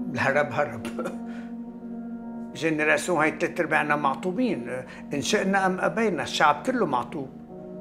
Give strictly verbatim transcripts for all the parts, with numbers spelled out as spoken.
الهرب هرب. جنراسيون هاي ثلاث ارباعنا معطوبين، ان شئنا ام ابينا الشعب كله معطوب،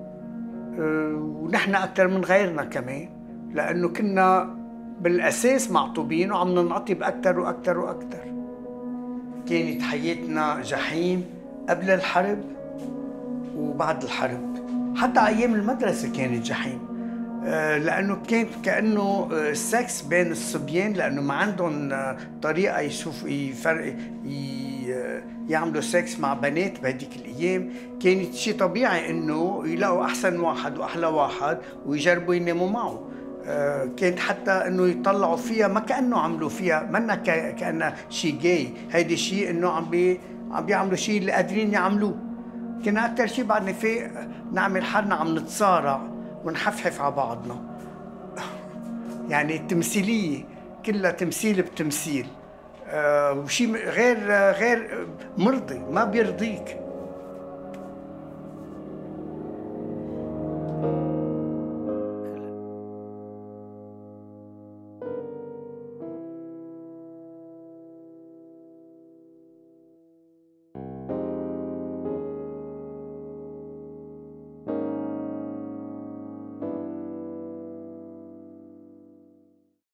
ونحن اكثر من غيرنا كمان، لانه كنا بالاساس معطوبين وعم ننعطب اكثر واكثر واكثر. كانت حياتنا جحيم قبل الحرب وبعد الحرب، حتى ايام المدرسه كانت جحيم، لانه كان كانه السكس بين الصبيان، لانه ما عندهم طريقه يشوف يفرق يعملوا سكس مع بنات بهديك الايام، كانت شيء طبيعي انه يلاقوا احسن واحد واحلى واحد ويجربوا يناموا معه. كانت حتى انه يطلعوا فيها ما كانه عملوا فيها، منا كانها شيء جاي، هيدي شيء انه عم بي عم بيعملوا شيء اللي قادرين يعملوه. كنا اكثر شيء بعد نفيق نعمل حالنا عم نتصارع ونحفحف على بعضنا. يعني التمثيليه كلها تمثيل بتمثيل، آه وشيء غير غير مرضي، ما بيرضيك.